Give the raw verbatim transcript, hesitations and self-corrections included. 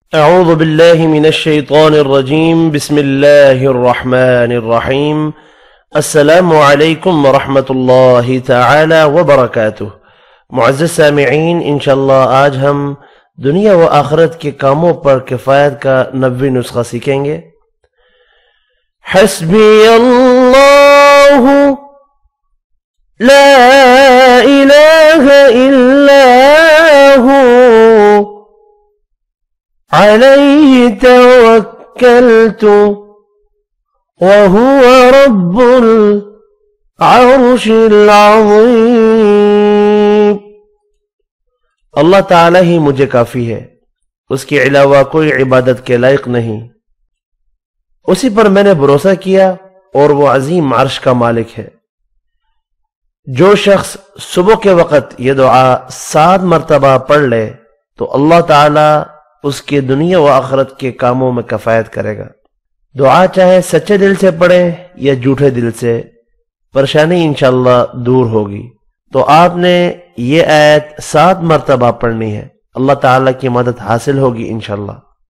اعوذ باللہ من الشیطان الرجیم بسم اللہ الرحمن الرحیم السلام علیکم ورحمۃ اللہ تعالی وبرکاتہ۔ معزز سامعین، انشاءاللہ آج ہم دنیا و آخرت کے کاموں پر کفایت کا نبوی نسخہ سیکھیں گے۔ حسبی اللہ لا الہ الا ہو علیہ توکلت وہو رب العرش العظیم۔ اللہ تعالی ہی مجھے کافی ہے، اس کے علاوہ کوئی عبادت کے لائق نہیں، اسی پر میں نے بھروسہ کیا اور وہ عظیم عرش کا مالک ہے۔ جو شخص صبح کے وقت یہ دعا سات مرتبہ پڑھ لے تو اللہ تعالی اس کے دنیا و آخرت کے کاموں میں کفایت کرے گا۔ دعا چاہے سچے دل سے پڑھیں یا جھوٹے دل سے، پریشانی انشاءاللہ دور ہوگی۔ تو آپ نے یہ آیت سات مرتبہ پڑھنی ہے، اللہ تعالی کی مدد حاصل ہوگی انشاءاللہ۔